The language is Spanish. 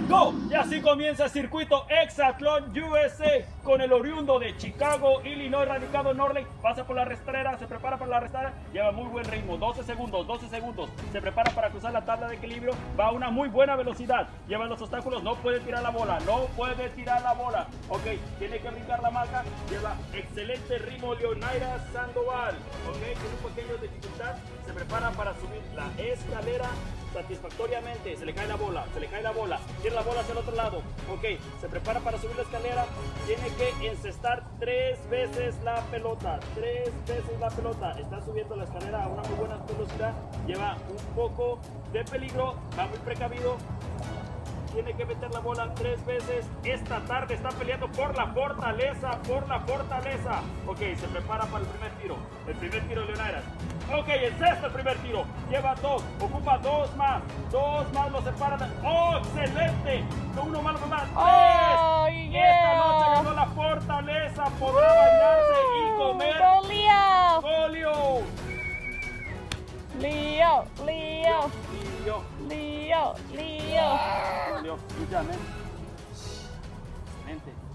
go. Y así comienza el circuito Exatlón USA con el oriundo de Chicago, Illinois, radicado en Norlake. Pasa por la rastrera, se prepara para la rastrera, lleva muy buen ritmo, 12 segundos, 12 segundos. Se prepara para cruzar la tabla de equilibrio, va a una muy buena velocidad. Lleva los obstáculos, no puede tirar la bola, no puede tirar la bola. Ok, tiene que brincar la marca, lleva excelente ritmo Leonaira Sandoval. Ok, tiene un pequeño dificultad, se prepara para subir la escalera satisfactoriamente. Se le cae la bola, tira la bola hacia el otro lado. Ok, se prepara para subir la escalera, tiene que encestar 3 veces la pelota, 3 veces la pelota. Está subiendo la escalera a una muy buena velocidad, lleva un poco de peligro, va muy precavido. Tiene que meter la bola 3 veces. Esta tarde está peleando por la fortaleza, Ok, se prepara para el primer tiro. El primer tiro de Leonairas. Ok, encesta el primer tiro. Lleva 2, ocupa 2 más. 2 más lo separan. ¡Oh, excelente! Uno más, 3. Oh, yeah. Esta noche ganó la fortaleza. Podrá bañarse y comer Go Leo! polio. Leo! Leo! Leo. Leo! Leo! Leo, escúchame. Excelente.